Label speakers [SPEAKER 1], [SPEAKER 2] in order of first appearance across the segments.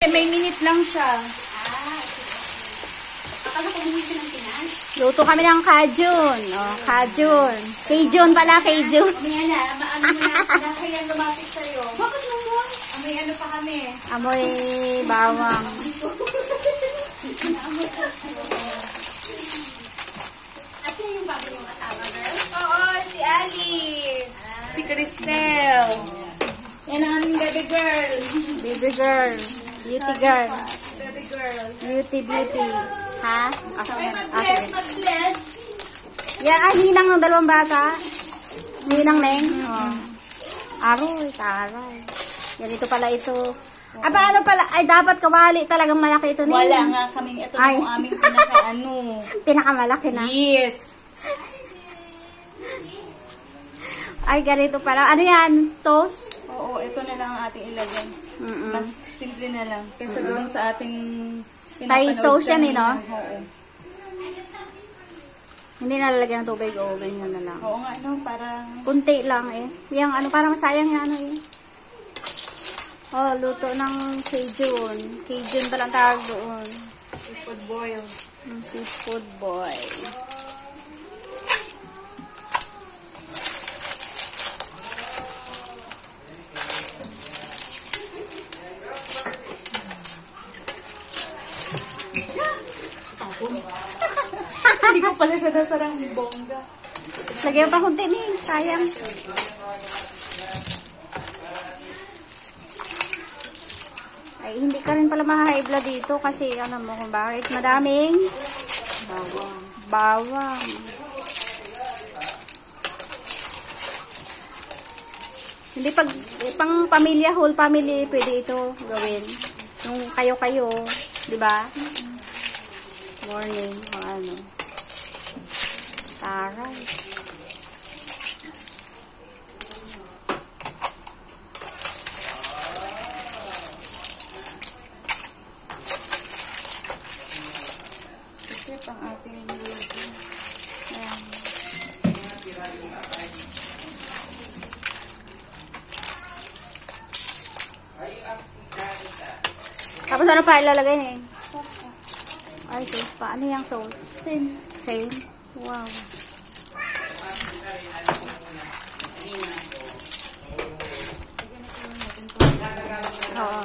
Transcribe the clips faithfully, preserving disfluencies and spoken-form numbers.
[SPEAKER 1] may minute lang siya.
[SPEAKER 2] Ah, akala ko bumili siya ng Pinas.
[SPEAKER 3] Luto kami ng kajun. Oh, kajun. Kajun pala, kajun.
[SPEAKER 2] Mamaya na, maano mo na, kaya lumapit sa'yo. Bakit mo mo? May ano pa kami.
[SPEAKER 3] Amoy bawang.
[SPEAKER 2] At siya yung bago yung kasama, girl?
[SPEAKER 1] Oo, si Alice. Si Cristel. Yan ang aming baby girl.
[SPEAKER 3] Baby girl. Beauty girl.
[SPEAKER 1] Baby girl.
[SPEAKER 3] Beauty, beauty. Ha? Asa
[SPEAKER 1] Ay,
[SPEAKER 3] na?
[SPEAKER 1] mag-bless, mag-bless.
[SPEAKER 3] Yan, ay, hinang ng dalawang bata. Hinang, Neng. Oh. Aroy, taray. Yan, ito pala ito. Aba, ano pala? Ay, dapat kawali talagang malaki ito, Neng.
[SPEAKER 1] Wala nga kami. Ito na yung aming pinaka-ano.
[SPEAKER 3] Pinakamalaki na.
[SPEAKER 1] Yes.
[SPEAKER 3] Ay, ganito pala. Ano yan? Sauce?
[SPEAKER 1] Oo, ito na lang ang ating ilagay.
[SPEAKER 3] Mm -mm.
[SPEAKER 1] Mas simple na lang. Kaysa doon sa ating
[SPEAKER 3] Thai sauce yan eh, no?
[SPEAKER 1] Oo.
[SPEAKER 3] Hindi nalalagyan ng tubig o ganyan na lang.
[SPEAKER 1] Oo nga, no? Parang...
[SPEAKER 3] Kunti lang eh. Yung ano, parang masayang yung ano eh. Oh, luto ng Cajun. Cajun pa lang tawag doon.
[SPEAKER 1] Seafood boil.
[SPEAKER 3] Mm, seafood boil.
[SPEAKER 1] Hindi ko pala siya nasarang bongga.
[SPEAKER 3] Lagyan pa kunti ni, sayang. Ay, hindi ka rin pala ma-high blood dito kasi ano mo kung bakit madaming
[SPEAKER 1] Bawang.
[SPEAKER 3] bawang. Hindi pag pang pamilya, whole family, pwede ito gawin. Yung kayo-kayo, di ba? Morning, o ano. Taray.
[SPEAKER 1] Kasi pang ating luto.
[SPEAKER 3] Ayan. Tapos ano pa ilalagay niya? Ay, sauce pa. Ano yung sauce?
[SPEAKER 1] Same.
[SPEAKER 3] Same? Wow. Oo.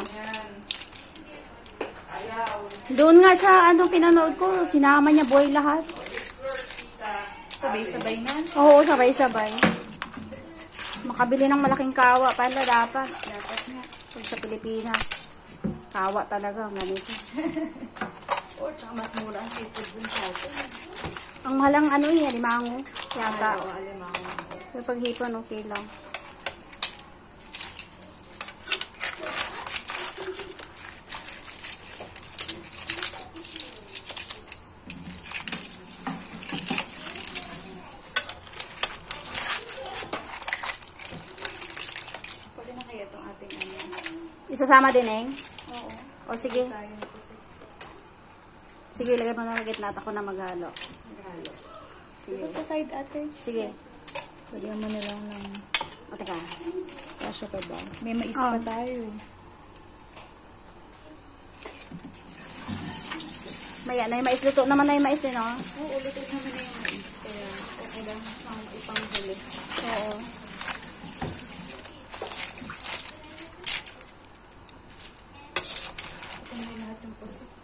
[SPEAKER 3] Doon nga sa anong pinanood ko, sinama niya boy lahat.
[SPEAKER 1] Sabay-sabay na.
[SPEAKER 3] Oo, sabay-sabay. Makabili ng malaking kawa pala dapat.
[SPEAKER 1] Dapat nga.
[SPEAKER 3] Kung sa Pilipinas. Kawa talaga, ganito.
[SPEAKER 1] O, tsaka mas mura ang seafood dun sa atin.
[SPEAKER 3] Ang malang ano yan, limango. Yata.
[SPEAKER 1] Oo, alimango.
[SPEAKER 3] Yung paghipon, okay lang.
[SPEAKER 1] Pwede na kaya itong ating ano.
[SPEAKER 3] Isasama din eh.
[SPEAKER 1] Oo.
[SPEAKER 3] O sige.
[SPEAKER 1] Tayo na kasi.
[SPEAKER 3] Sige, lagay mo na ng gitna at ako na maghalo.
[SPEAKER 1] Maghalo.
[SPEAKER 3] Sige.
[SPEAKER 1] Ito sa side ate.
[SPEAKER 3] Sige.
[SPEAKER 1] Pwede mo na lang ng...
[SPEAKER 3] O, teka.
[SPEAKER 1] Kasya pa ba? May mais
[SPEAKER 3] Oh.
[SPEAKER 1] pa tayo.
[SPEAKER 3] Maya na yung mais. Luto naman na yung mais eh, no?
[SPEAKER 1] Oo, ulit naman na yung mais. Kaya, okay lang. Um, ipanghuli.
[SPEAKER 3] Oo.
[SPEAKER 1] Ito na lahat ng puso.